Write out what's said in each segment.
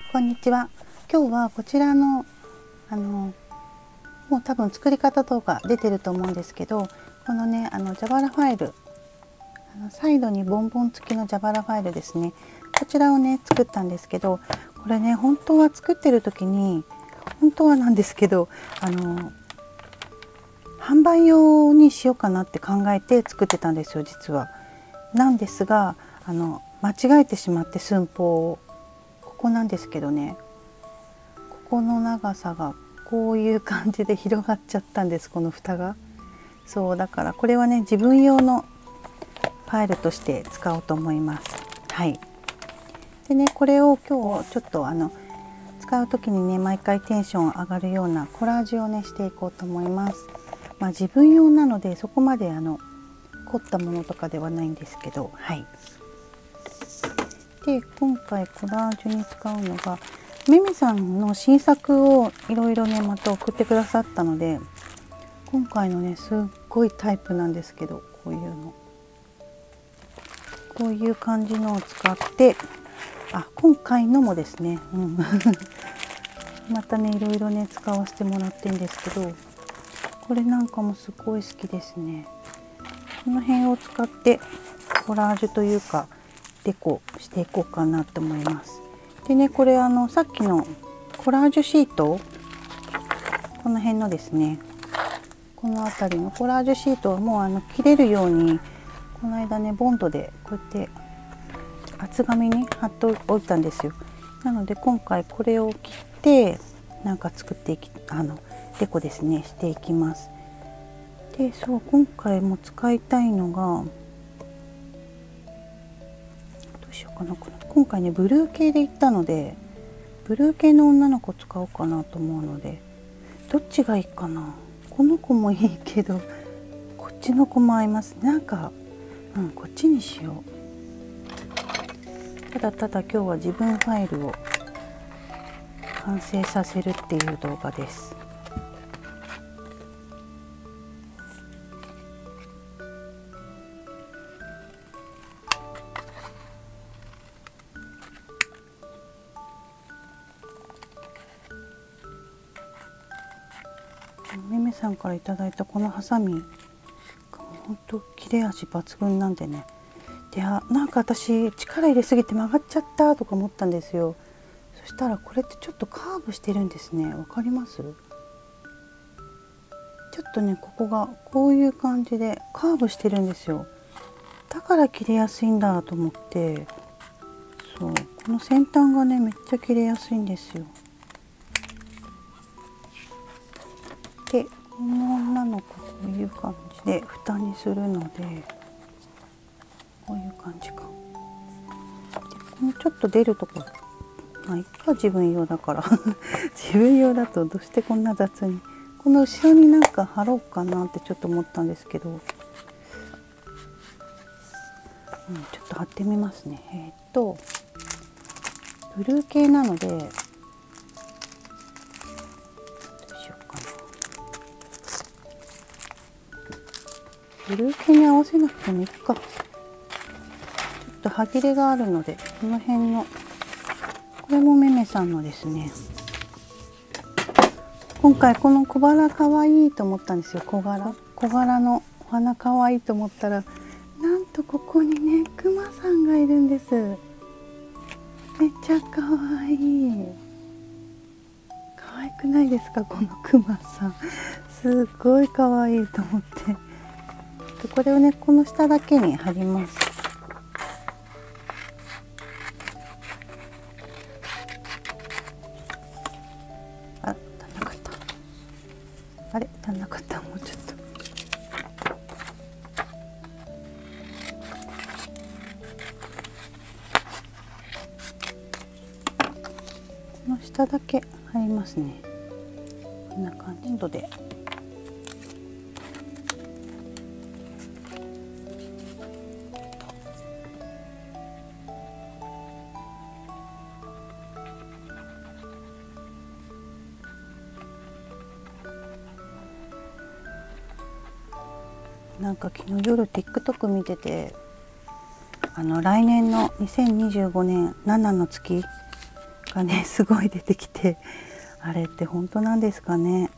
こんにちは。今日はこちらのもう多分作り方とか出てると思うんですけど、このね蛇腹ファイル、サイドにボンボン付きの蛇腹ファイルですね。こちらをね作ったんですけど、これね本当は作ってる時に本当はなんですけど販売用にしようかなって考えて作ってたんですよ、実は。なんですが間違えてしまって、寸法をここなんですけどね、ここの長さがこういう感じで広がっちゃったんです、この蓋が。そうだからこれはね自分用のファイルとして使おうと思います。はい。でね、これを今日ちょっと使う時にね毎回テンション上がるようなコラージュをねしていこうと思います。自分用なのでそこまで凝ったものとかではないんですけど、はい。で今回コラージュに使うのがめめさんの新作をいろいろねまた送ってくださったので、今回のねすっごいタイプなんですけど、こういう感じのを使って、今回のもですね、またねいろいろね使わせてもらってるんですけど、これなんかもすごい好きですね。この辺を使ってコラージュというかデコしていこうかなと思います。でね、これさっきのコラージュシート、この辺のですね、この辺りのコラージュシートはもう切れるようにこの間ねボンドでこうやって厚紙に貼っておいたんですよ。なので今回これを切ってなんか作ってデコですねしていきます。でそう、今回も使いたいのがどうしようかな、今回ねブルー系でいったのでブルー系の女の子使おうかなと思うので、どっちがいいかな。この子もいいけどこっちの子も合います。なんかこっちにしよう。ただ今日は自分ファイルを完成させるっていう動画です。めめさんからいただいたこのハサミがほんと切れ味抜群なんでね。でなんか私力入れすぎて曲がっちゃったとか思ったんですよ。そしたらこれってちょっとカーブしてるんですね。わかります？ちょっとねここがこういう感じでカーブしてるんですよ。だから切れやすいんだと思って、そうこの先端がねめっちゃ切れやすいんですよ。でこの女の子こういう感じで蓋にするので、こういう感じか。でこのちょっと出るところ、いっか、自分用だから自分用だとどうしてこんな雑に、この後ろになんか貼ろうかなってちょっと思ったんですけど、ちょっと貼ってみますね。ブルー系なのでどうしようかな。ブルー系に合わせなくてもいいか。ちょっと歯切れがあるので、この辺のこれもめめさんのですね。今回この小柄かわいいと思ったんですよ。小柄のお花かわいいと思ったら、なんとここにねクマさんがいるんです。めっちゃかわいい。可愛くないですか、このクマさん。すっごいかわいいと思って。これをねこの下だけに貼ります。足んなかった。あれ足んなかった。もうちょっと。この下だけ貼りますね。こんな感じで。なんか昨日夜 TikTok 見てて、来年の2025年7の月がねすごい出てきて、あれって本当なんですかね。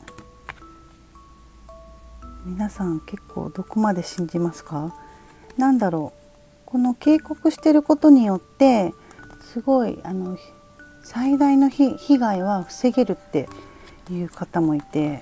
皆さん結構どこまで信じますか？なんだろう、この警告してることによってすごい最大の被害は防げるっていう方もいて、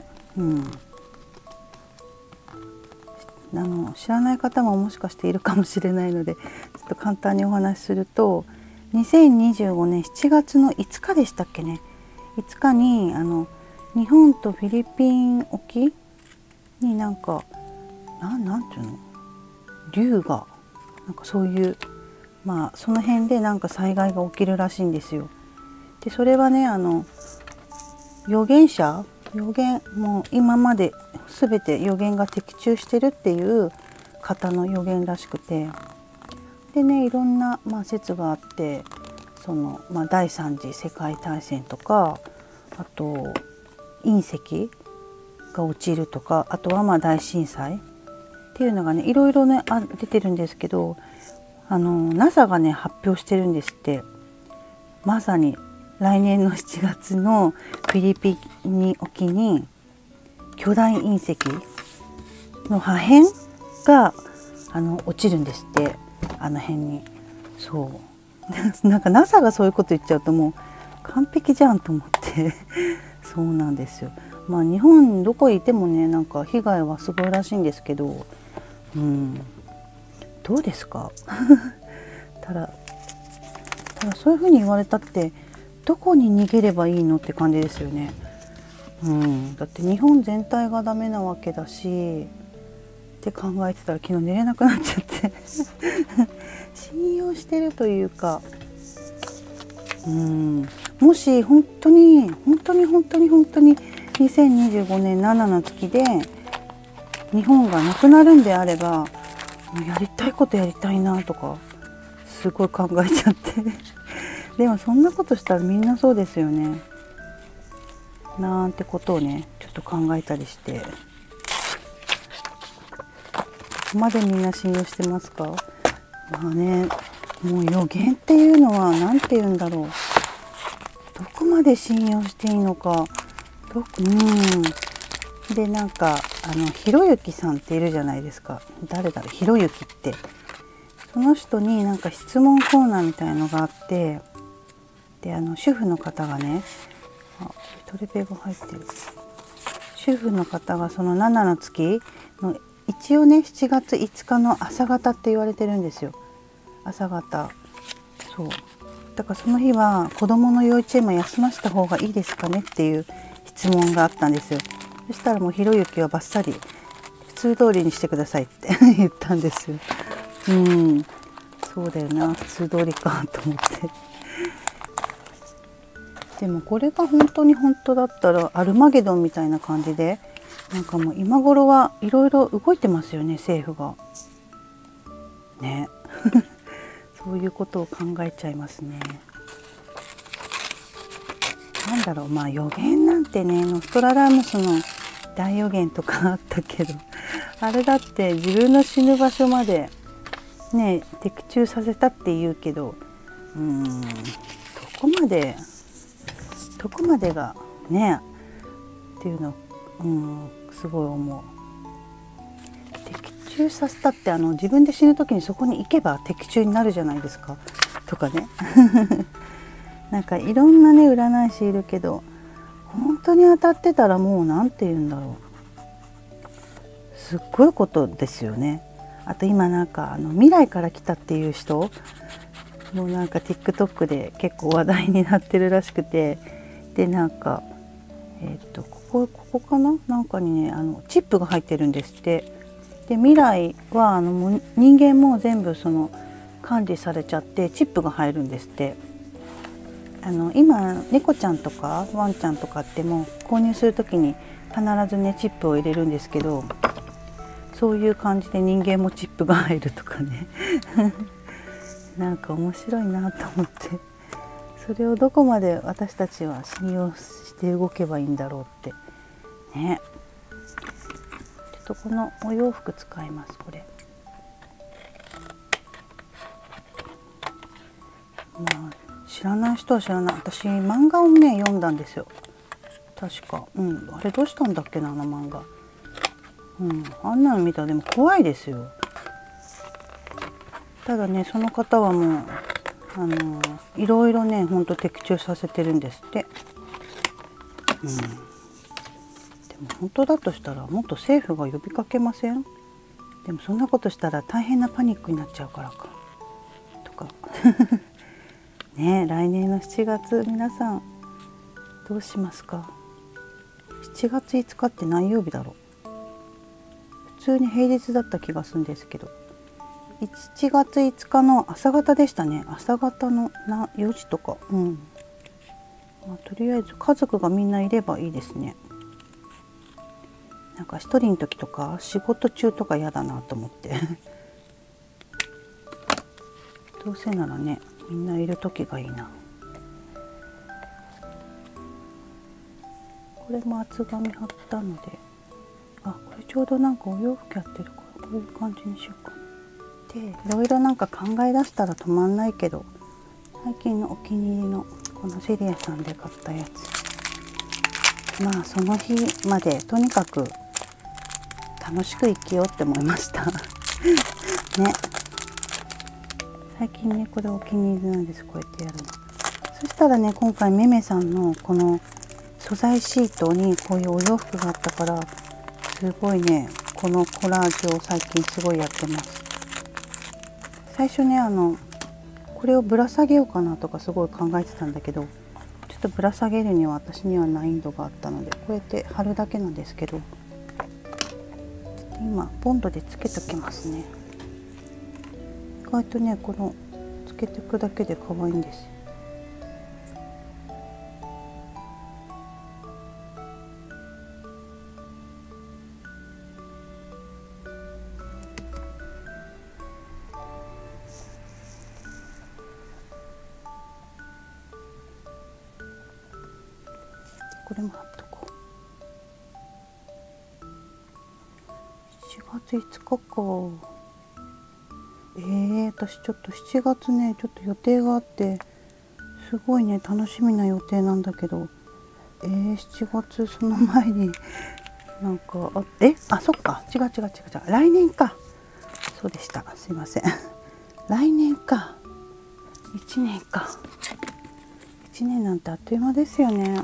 知らない方ももしかしているかもしれないので、ちょっと簡単にお話しすると、2025年7月の5日でしたっけね、5日に日本とフィリピン沖になんていうの、竜がなんかそういう、その辺でなんか災害が起きるらしいんですよ。でそれはね預言もう今まで全て預言が的中してるっていう方の預言らしくて、でねいろんな、説があって、第三次世界大戦とか、あと隕石が落ちるとか、あとは大震災っていうのがねいろいろね出てるんですけど、NASA がね発表してるんですって。まさに来年の7月のフィリピン沖に巨大隕石の破片が落ちるんですって、あの辺に。そうなんか NASA がそういうこと言っちゃうともう完璧じゃんと思ってそうなんですよ。日本どこいてもねなんか被害はすごいらしいんですけど、どうですかただそういうふうに言われたってどこに逃げればいいのって感じですよね。だって日本全体がダメなわけだしって考えてたら昨日寝れなくなっちゃって信用してるというか、もし本当に2025年7の月で日本がなくなるんであれば、やりたいことやりたいなとかすごい考えちゃってでもそんなことしたらみんなそうですよねなんてことをねちょっと考えたりして、ここまでみんな信用してますか？もう予言っていうのは何て言うんだろう、どこまで信用していいのか。でなんかひろゆきさんっているじゃないですか。誰だろう、ひろゆきって。その人になんか質問コーナーみたいのがあって、で主婦の方がね、トレペが入ってる。主婦の方がその7の月の一応ね7月5日の朝方って言われてるんですよ。朝方。そうだからその日は子どもの幼稚園も休ませた方がいいですかねっていう質問があったんですよ。そしたらもうひろゆきはバッサリ普通通りにしてくださいって言ったんですよ。そうだよな、普通通りかと思ってでもこれが本当だったらアルマゲドンみたいな感じで、なんかもう今頃はいろいろ動いてますよね、政府がねそういうことを考えちゃいますね。なんだろう、予言なんてね、ノストラダムスの大予言とかあったけど、あれだって自分の死ぬ場所までね的中させたって言うけど、どこまでがねっていうのすごい思う。的中させたって自分で死ぬ時にそこに行けば的中になるじゃないですかとかねなんかいろんなね占い師いるけど、本当に当たってたらもうなんて言うんだろう、すっごいことですよね。あと今なんか未来から来たっていう人もうなんか TikTok で結構話題になってるらしくて、でなんかここかな、なんかにねチップが入ってるんですって。で未来はもう人間も全部その管理されちゃってチップが入るんですって。今猫ちゃんとかワンちゃんとかってもう購入する時に必ずねチップを入れるんですけど、そういう感じで人間もチップが入るとかねなんか面白いなと思って、それをどこまで私たちは信用して動けばいいんだろうってね。ちょっとこのお洋服使います。これ知らない人は知らない。私漫画をね読んだんですよ、確か。あれどうしたんだっけな、あの漫画。あんなの見たらでも怖いですよ。ただね、その方はもういろいろねほんと的中させてるんですって。でも本当だとしたらもっと政府が呼びかけません？でもそんなことしたら大変なパニックになっちゃうからかとかねえ、来年の7月皆さんどうしますか。7月5日って何曜日だろう。普通に平日だった気がするんですけど、7月5日の朝方でしたね。朝方の4時とか。とりあえず家族がみんないればいいですね。なんか一人の時とか仕事中とか嫌だなと思ってどうせならね、みんないる時がいいな。これも厚紙貼ったので、これちょうどなんかお洋服やってるからこういう感じにしようかな。で、いろいろなんか考え出したら止まんないけど、最近のお気に入りのこのセリエさんで買ったやつ、まあその日までとにかく楽しく生きようって思いましたね。最近ねこれお気に入りなんです、こうやってやるの。そしたらね、今回めめさんのこの素材シートにこういうお洋服があったから、すごいねこのコラージュを最近すごいやってます。最初ねこれをぶら下げようかなとかすごい考えてたんだけど、ちょっとぶら下げるには私には難易度があったので、こうやって貼るだけなんですけど、今ボンドでつけときますね。意外とねこのつけていくだけで可愛いんですよ。これも貼っとこう。7月5日か。私ちょっと7月ねちょっと予定があって、すごいね楽しみな予定なんだけど、7月その前になんかそっか、違う、来年か。そうでした、すいません来年か。1年か。1年なんてあっという間ですよね。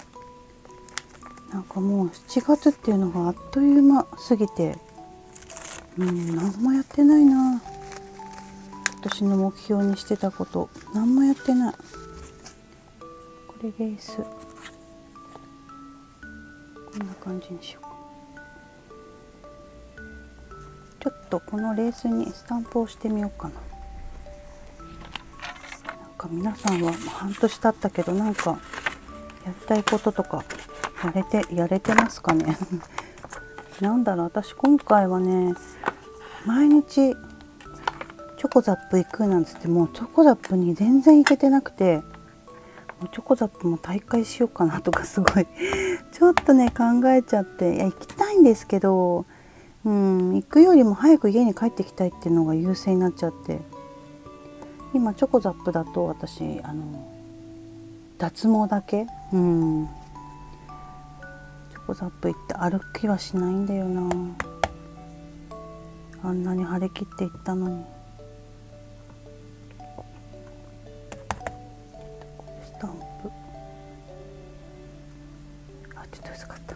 なんかもう7月っていうのがあっという間すぎて、何もやってないな。今年の目標にしてたこと何もやってない。これレースこんな感じにしようか。ちょっとこのレースにスタンプをしてみようかな。なんか皆さんは半年経ったけど、なんかやりたいこととかやれてますかねなんだろう、私今回はね毎日チョコザップ行くなんつって、もうチョコザップに全然行けてなくて、もうチョコザップも大会しようかなとかすごいちょっとね考えちゃって、いや行きたいんですけど、行くよりも早く家に帰ってきたいっていうのが優先になっちゃって、今チョコザップだと私脱毛だけ、チョコザップ行って歩きはしないんだよな。あんなに張り切って行ったのに。スタンプ、ちょっと薄かった。ち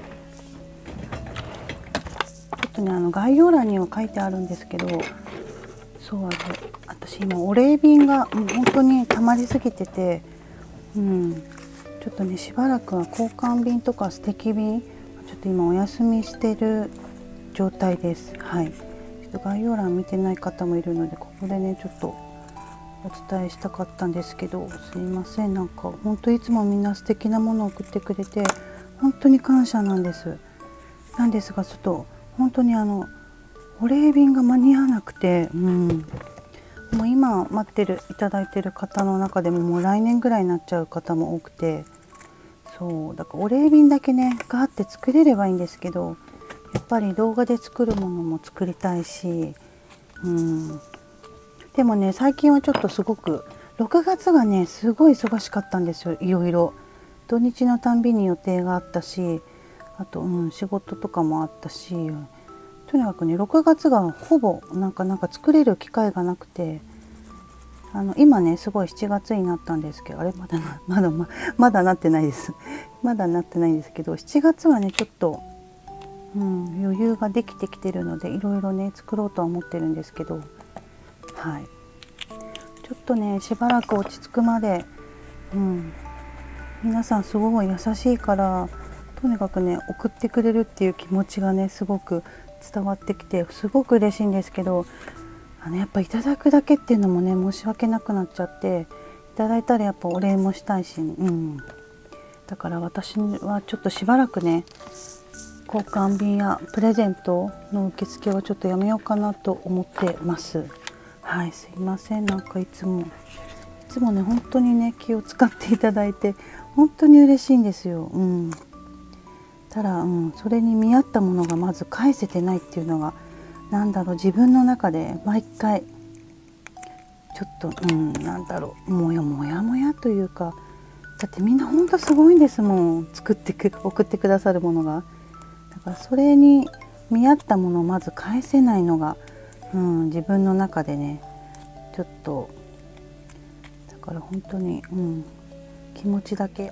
ょっとね概要欄には書いてあるんですけど、そう私今お礼便がもう本当に溜まりすぎてて、ちょっとねしばらくは交換便とか素敵便ちょっと今お休みしてる状態です。はい。ちょっと概要欄見てない方もいるので、ここでねちょっとお伝えしたかったんですけど、すいません。なんか本当いつもみんな素敵なものを送ってくれて本当に感謝なんです。なんですがちょっと本当にお礼便が間に合わなくて、もう今待っていただいてる方の中でももう来年ぐらいになっちゃう方も多くて、そうだからお礼便だけねガーって作れればいいんですけど、やっぱり動画で作るものも作りたいし、でもね最近はちょっとすごく 6月がねすごい忙しかったんですよ。いろいろ土日のたんびに予定があったし、あと、仕事とかもあったし、とにかくね6月がほぼなんか作れる機会がなくて、今ねすごい7月になったんですけど、あれまだなってないですまだなってないんですけど、7月はねちょっと、余裕ができてきてるのでいろいろね作ろうとは思ってるんですけど、はい、ちょっとねしばらく落ち着くまで、皆さんすごい優しいから、とにかくね送ってくれるっていう気持ちがねすごく伝わってきてすごく嬉しいんですけど、やっぱいただくだけっていうのもね申し訳なくなっちゃって、いただいたらやっぱお礼もしたいし、だから私はちょっとしばらくね交換便やプレゼントの受付をちょっとやめようかなと思ってます。はい、すいません、なんかいつもね本当にね気を使っていただいて本当に嬉しいんですよ。ただ、それに見合ったものがまず返せてないっていうのが自分の中で毎回ちょっともやというか、だってみんなほんとすごいんですもん、送ってくださるものが。だからそれに見合ったものをまず返せないのが、自分の中でねちょっとだから本当に、気持ちだけ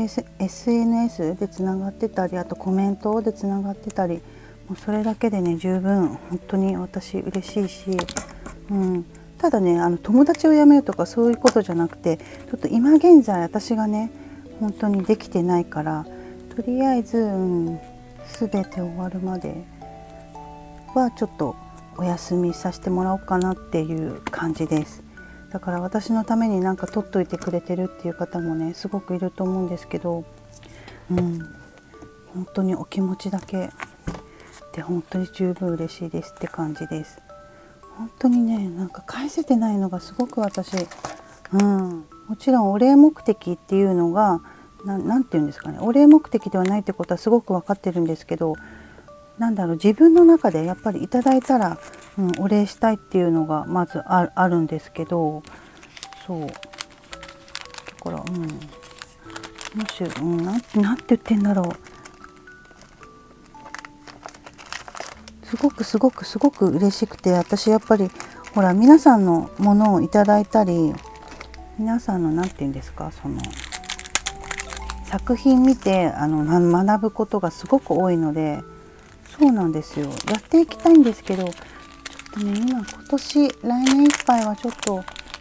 SNS でつながってたり、あとコメントでつながってたり、もうそれだけでね十分本当に私嬉しいし、ただね友達を辞めるとかそういうことじゃなくて、ちょっと今現在私がね本当にできてないから、とりあえず、全て終わるまではちょっとお休みさせてもらおうかなっていう感じです。だから私のためになんか取っといてくれてるっていう方もねすごくいると思うんですけど、本当にお気持ちだけで本当に十分嬉しいですって感じです。本当にねなんか返せてないのがすごく私、もちろんお礼目的っていうのがなんていうんですかね、お礼目的ではないってことはすごく分かってるんですけど、自分の中でやっぱりいただいたら、お礼したいっていうのがまずあるんですけど、そうだから、もし、なんて言ってんだろう、すごく嬉しくて、私やっぱりほら皆さんのものをいただいたり、皆さんのなんて言うんですか、その作品見て学ぶことがすごく多いので、そうなんですよ、やっていきたいんですけど、ちょっとね今年来年いっぱいはちょっと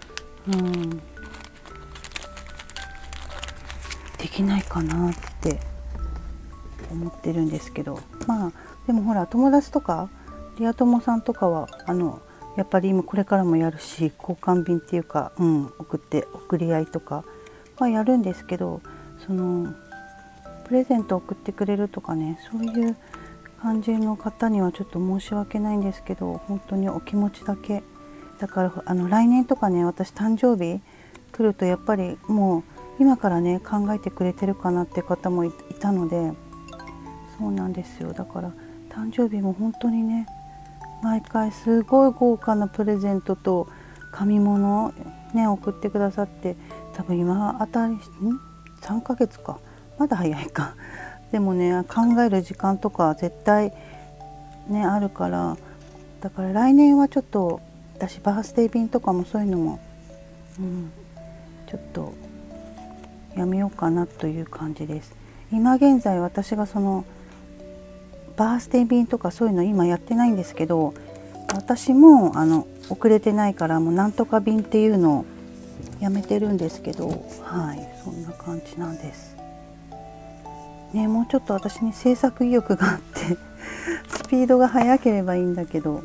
できないかなって思ってるんですけど、でもほら友達とかリア友さんとかはやっぱり今これからもやるし、交換便っていうか、送り合いとかはやるんですけど、そのプレゼント送ってくれるとかね、そういう感じの方にはちょっと申し訳ないんですけど、本当にお気持ちだけだから来年とかね、私誕生日来るとやっぱりもう今からね考えてくれてるかなって方もいたので、そうなんですよ。だから誕生日も本当にね毎回すごい豪華なプレゼントと紙物をね送ってくださって、多分今あたり3ヶ月か、まだ早いかでもね考える時間とか絶対ねあるから、だから来年はちょっと私バースデー便とかもそういうのも、ちょっとやめようかなという感じです。今現在私がそのバースデー便とかそういうの今やってないんですけど、私も遅れてないからもうなんとか便っていうのをやめてるんですけど、そんな感じなんですね。もうちょっと私に制作意欲があってスピードが速ければいいんだけど、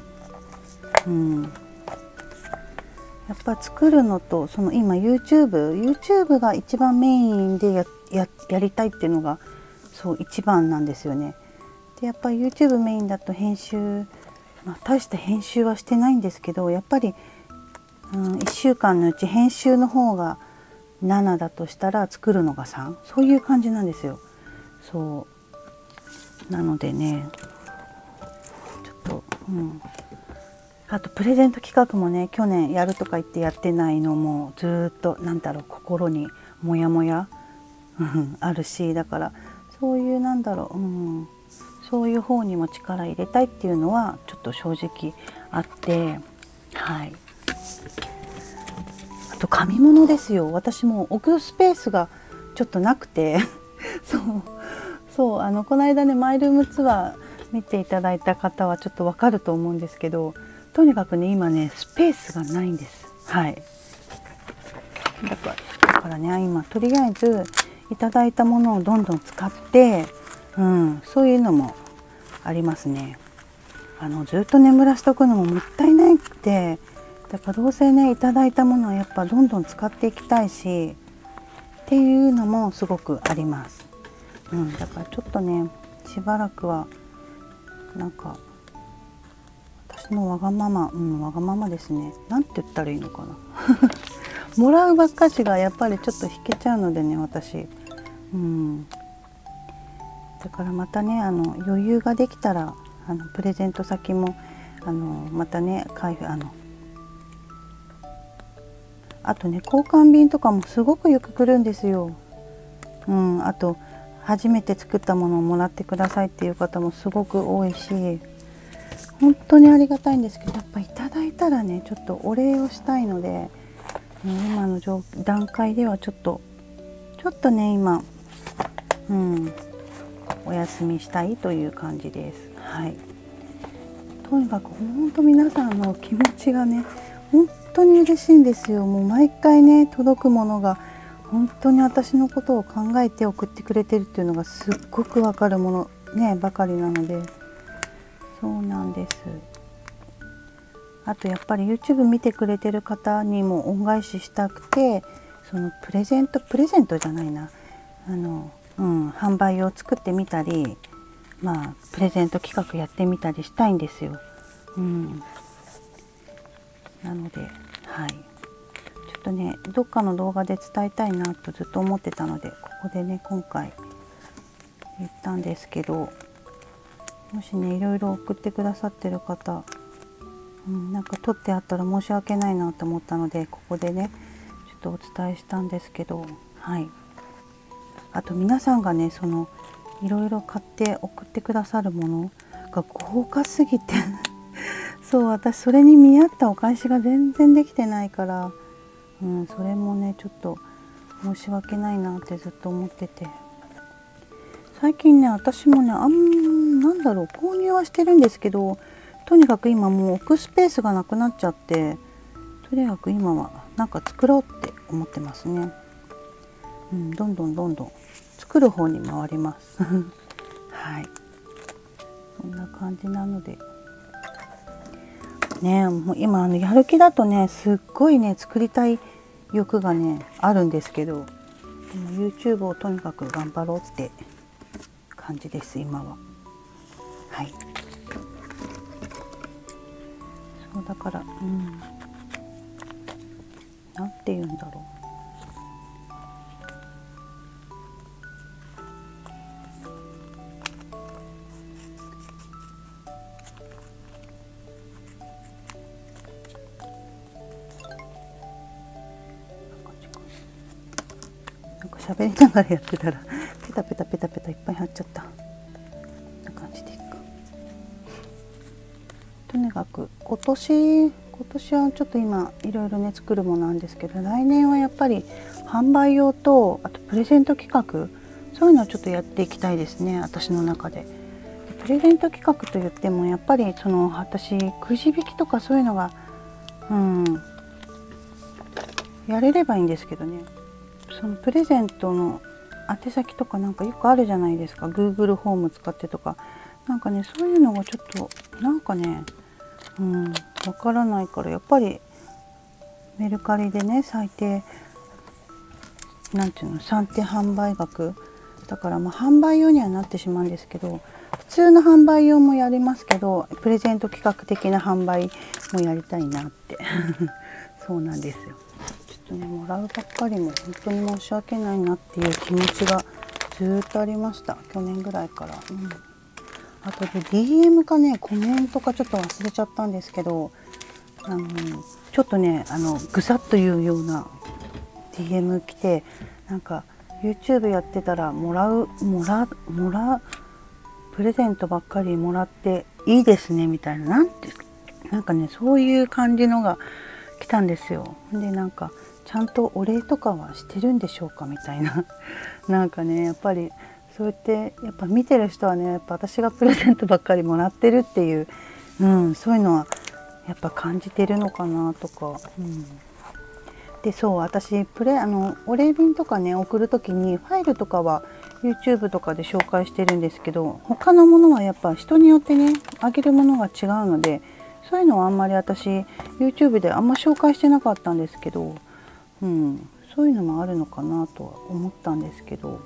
やっぱ作るのとその今 YouTube が一番メインでやりたいっていうのがそう一番なんですよね。でやっぱり YouTube メインだと編集、大した編集はしてないんですけど、やっぱり、1週間のうち編集の方が7だとしたら作るのが3、そういう感じなんですよ。そうなのでねちょっと、 あとプレゼント企画もね、去年やるとか言ってやってないのもずっとなんだろう、心にモヤモヤあるし、だからそういうなんだろう、そういう方にも力入れたいっていうのはちょっと正直あって、はい。あと紙物ですよ。私も置くスペースがちょっとなくてそうこの間ね、マイルームツアー見ていただいた方はちょっとわかると思うんですけど、とにかくね今ねスペースがないんです。はい。だからね、今とりあえずいただいたものをどんどん使って、そういうのもありますね。ずっと眠らしとくのももったいないって、だからどうせねいただいたものはやっぱどんどん使っていきたいしっていうのもすごくあります。だからちょっとねしばらくはなんか私のわがままですね。なんて言ったらいいのかなもらうばっかしがやっぱりちょっと引けちゃうのでね、私。だからまたね余裕ができたらプレゼント先もまたねあとね交換便とかもすごくよく来るんですよ。あと初めて作ったものをもらってくださいっていう方もすごく多いし、本当にありがたいんですけど、やっぱいただいたらねちょっとお礼をしたいので、今の段階ではちょっとね今お休みしたいという感じです。はい。とにかく本当皆さんの気持ちがね本当に嬉しいんですよ。もう毎回ね届くものが本当に私のことを考えて送ってくれてるっていうのがすっごくわかるものねばかりなので、そうなんです。あとやっぱり YouTube 見てくれてる方にも恩返ししたくて、そのプレゼントじゃないな、販売を作ってみたり、プレゼント企画やってみたりしたいんですよ。なので、はい。ちょっとねどっかの動画で伝えたいなとずっと思ってたので、ここでね今回言ったんですけど、もしねいろいろ送ってくださってる方、なんか撮ってあったら申し訳ないなと思ったので、ここでねちょっとお伝えしたんですけど、はい。あと皆さんがねいろいろ買って送ってくださるものが豪華すぎてそう、私それに見合ったお返しが全然できてないから、それもねちょっと申し訳ないなってずっと思ってて、最近ね私もねなんだろう、購入はしてるんですけど、とにかく今もう置くスペースがなくなっちゃって、とにかく今はなんか作ろうって思ってますね。どんどん作る方に回りますはい、そんな感じなのでね、もう今やる気だとねすっごいね作りたい欲がねあるんですけど、YouTube をとにかく頑張ろうって感じです今は。はい。そうだからなんて言うんだろう。喋りながらやってたらペタペタいっぱい貼っちゃった。こんな感じでいいか。とにかく今年はちょっと今いろいろね作るものなんですけど、来年はやっぱり販売用と、あとプレゼント企画、そういうのをちょっとやっていきたいですね、私の中で。プレゼント企画といってもやっぱり私くじ引きとかそういうのがやれればいいんですけどね、そのプレゼントの宛先とかなんかよくあるじゃないですか、 Google ホーム使ってとか、なんかねそういうのがちょっとなんかねわからないから、やっぱりメルカリでね最低なんていうの、算定販売額だから、販売用にはなってしまうんですけど、普通の販売用もやりますけど、プレゼント企画的な販売もやりたいなってそうなんですよ。ちょっとねもらうばっかりも本当に申し訳ないなっていう気持ちがずっとありました、去年ぐらいから。あとで DM かねコメントかちょっと忘れちゃったんですけど、 ちょっとねぐさっというような DM 来て、なんか YouTube やってたらプレゼントばっかりもらっていいですねみたいな、なんかねそういう感じのが来たんですよ。でなんかちゃんとお礼とかはしてるんでしょうかみたいななんかねやっぱりそうやってやっぱ見てる人はね、やっぱ私がプレゼントばっかりもらってるっていう、そういうのはやっぱ感じてるのかなとか。でそう私お礼便とかね送る時にファイルとかは YouTube とかで紹介してるんですけど、他のものはやっぱ人によってねあげるものが違うので、そういうのはあんまり私 YouTube であんま紹介してなかったんですけど、そういうのもあるのかなとは思ったんですけど、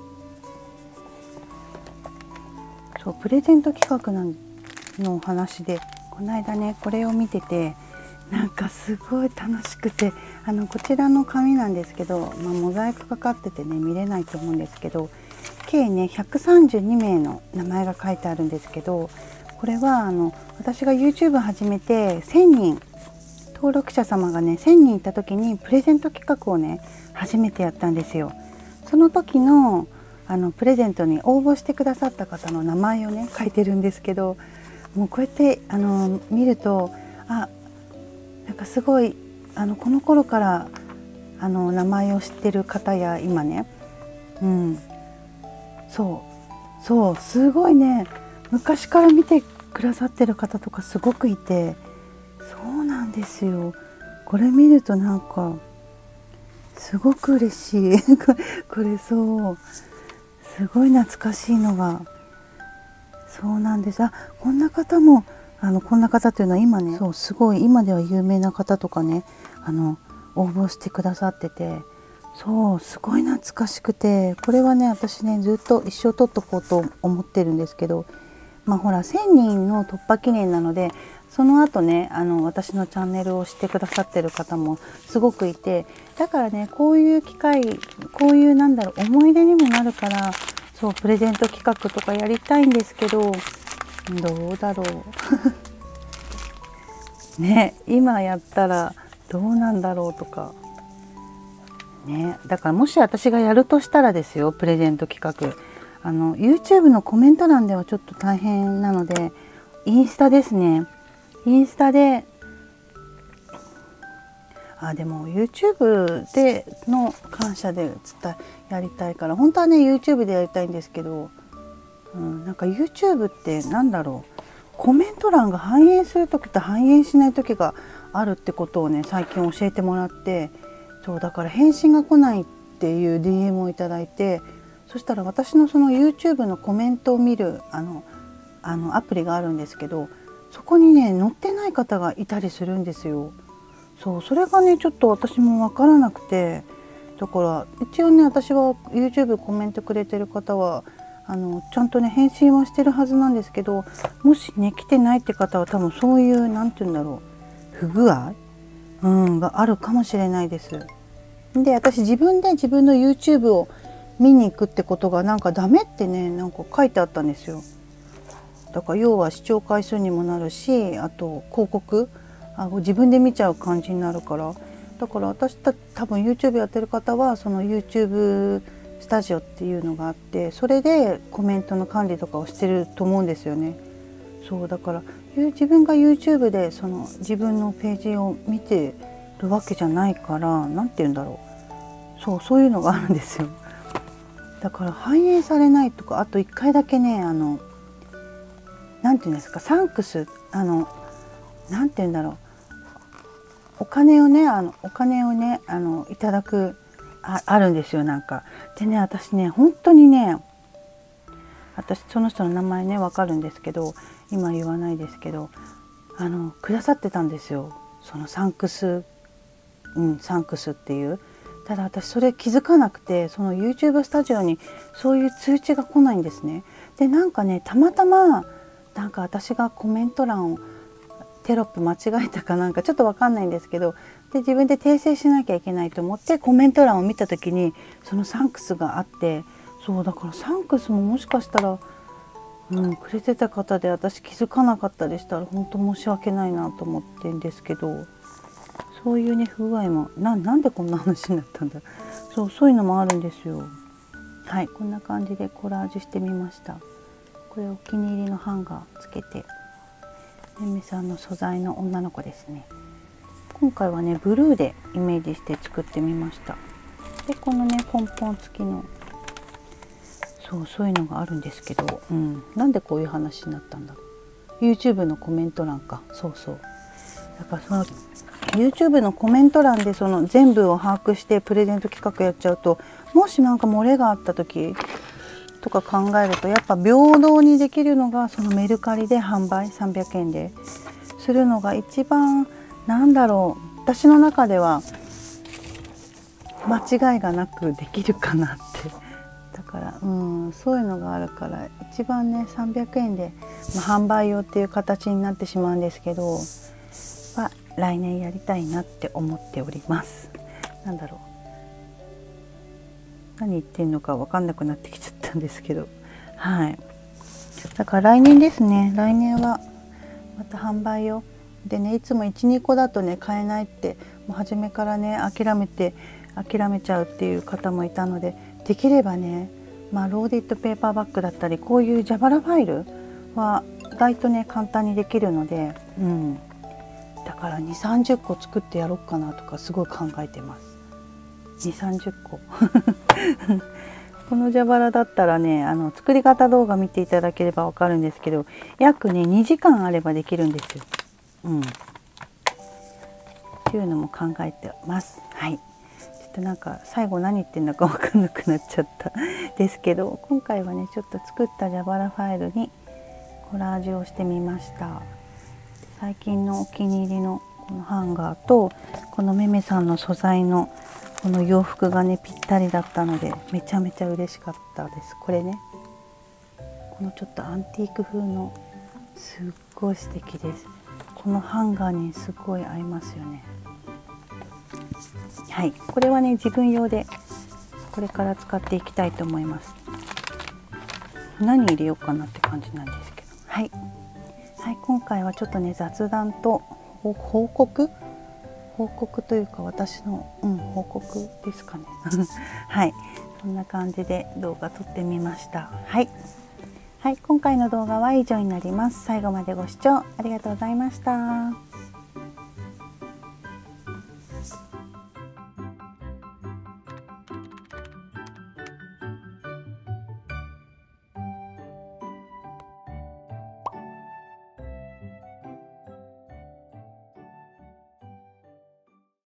そうプレゼント企画のお話でこの間ねこれを見てて、なんかすごい楽しくて、こちらの紙なんですけど、モザイクかかっててね見れないと思うんですけど、計ね132名の名前が書いてあるんですけど、これは私が YouTube 始めて1000人登録者様がね1000人いた時にプレゼント企画をね初めてやったんですよ。その時のプレゼントに応募してくださった方の名前をね書いてるんですけど、もうこうやって見るとなんかすごいこの頃から名前を知ってる方や今ね、そうすごいね昔から見てくださってる方とかすごくいて、そうなんですよ。これ見るとなんかすごく嬉しいこれそうすごい懐かしいのがそうなんです。こんな方もこんな方というのは今ねそうすごい今では有名な方とかね応募してくださってて、そうすごい懐かしくて、これはね私ねずっと一生取っとこうと思ってるんですけど、ほら1000人の突破記念なので、その後ね私のチャンネルを知ってくださってる方もすごくいて、だからねこういう機会こういう思い出にもなるから、そうプレゼント企画とかやりたいんですけど、どうだろうね、今やったらどうなんだろうとかね。だからもし私がやるとしたらですよ、プレゼント企画YouTube のコメント欄ではちょっと大変なので、インスタですね。インスタででも YouTube での感謝でやりたいから、本当はね YouTube でやりたいんですけど、なんか YouTube ってコメント欄が反映する時と反映しない時があるってことをね最近教えてもらって、そうだから返信が来ないっていう DM をいただいて、そしたら私のその YouTube のコメントを見るアプリがあるんですけど、そこにね載ってない方がいたりするんですよ。それがねちょっと私も分からなくて、だから一応ね私は YouTube コメントくれてる方はちゃんとね返信はしてるはずなんですけど、もしね来てないって方は多分そういう不具合、があるかもしれないです。で私自分で自分の YouTube を見に行くってことがダメってね書いてあったんですよ。だから要は視聴回数にもなるし、あと広告自分で見ちゃう感じになるから、だから多分 YouTube やってる方はその YouTube スタジオっていうのがあって、それでコメントの管理とかをしてると思うんですよね。そうだから自分が YouTube でその自分のページを見てるわけじゃないから、そういうのがあるんですよ。だから反映されないとか、あと1回だけねサンクスお金をねいただくあるんですよ。でね私ね本当にね、私その人の名前ね分かるんですけど今言わないですけどくださってたんですよ、そのサンクスっていう。ただ私それ気づかなくて、その YouTube スタジオにそういう通知が来ないんですね。でたまたま私がコメント欄をテロップ間違えたかちょっと分かんないんですけど、で自分で訂正しなきゃいけないと思ってコメント欄を見た時にそのサンクスがあって、そうだからサンクスももしかしたらくれてた方で私気づかなかったりしたら本当申し訳ないなと思ってるんですけど、そういうね不具合もなんでこんな話になったんだ。そういうのもあるんですよ。はい、こんな感じでコラージュしてみました。これお気に入りのハンガーつけて、めめさんの素材の女の子ですね。今回はねブルーでイメージして作ってみました。でこのねポンポン付きのそういうのがあるんですけど、なんでこういう話になったんだろう。 YouTube のコメント欄か。だからその YouTube のコメント欄でその全部を把握してプレゼント企画やっちゃうと、もしなんか漏れがあった時とか考えると、やっぱ平等にできるのがそのメルカリで販売300円でするのが一番私の中では間違いがなくできるかなって。だからそういうのがあるから一番ね300円で、販売用っていう形になってしまうんですけど、来年やりたいなって思っております。何言ってんのか分かんなくなってきちゃったんですけど、だから来年ですね。来年はまた販売用でね、いつも 1,2 個だとね買えないってもう初めからね諦めちゃうっていう方もいたので、できればね、ローディットペーパーバッグだったりこういう蛇腹ファイルは意外とね簡単にできるので、だから2、30個作ってやろうかなとかすごい考えてます。2、30個この蛇腹だったらね作り方動画見ていただければわかるんですけど、約ね2時間あればできるんですよ。っていうのも考えてます。ちょっと最後何言ってんだか分かんなくなっちゃったですけど、今回はねちょっと作った蛇腹ファイルにコラージュをしてみました。最近のお気に入りのこのハンガーとこのめめさんの素材のこの洋服がねぴったりだったのでめちゃめちゃ嬉しかったです。これね、このちょっとアンティーク風のすっごい素敵です。このハンガーにすごい合いますよね。これはね自分用でこれから使っていきたいと思います。何入れようかなって感じなんですけど、今回はちょっとね雑談と報告というか私の報告ですかねそんな感じで動画撮ってみました。今回の動画は以上になります。最後までご視聴ありがとうございました。